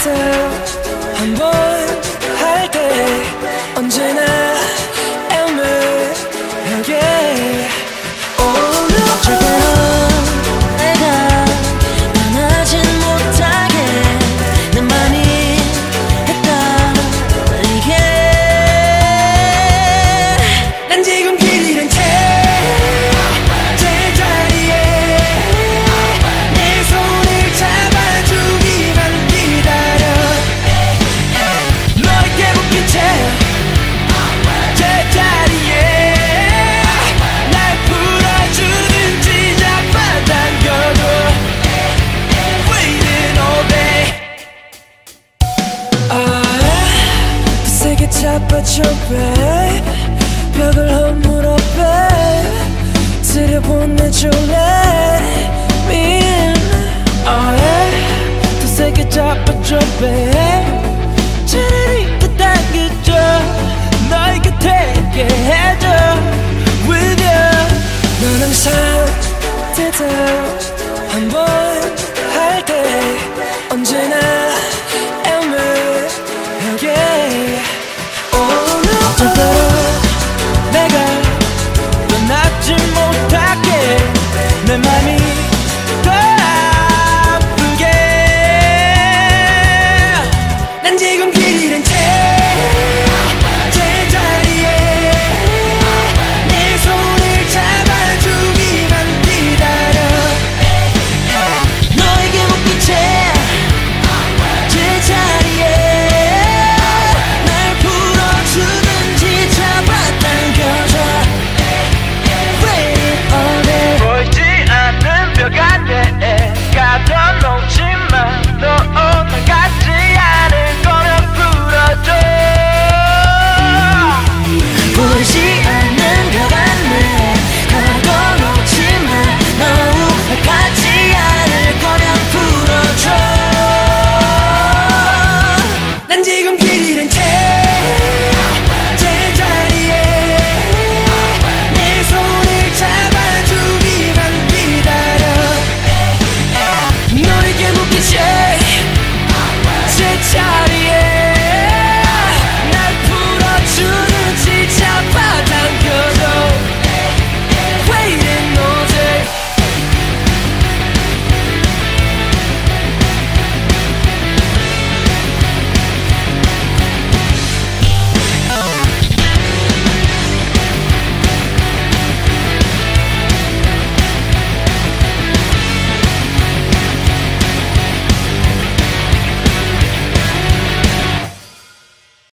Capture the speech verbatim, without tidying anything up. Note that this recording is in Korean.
제대로 한번 할 때 언제나 애매하게 오늘 절대로 내가 변하진 못하게 내 맘이 헷갈리게 난 지금 길 잃은 채 제자리에 내 손을 잡아주기만 기다려 너에게 묶인 채 제자리에 날 풀어주든지 잡아당겨도 Waiting all day 아, 더 세게 잡아줘 babe 벽을 허물어 babe 들여보내줘 let me in oh yeah 더 세게 잡아줘 babe 차라리 더 당겨줘 너의 곁에 있게 해줘 with you 넌 항상 제대로 한번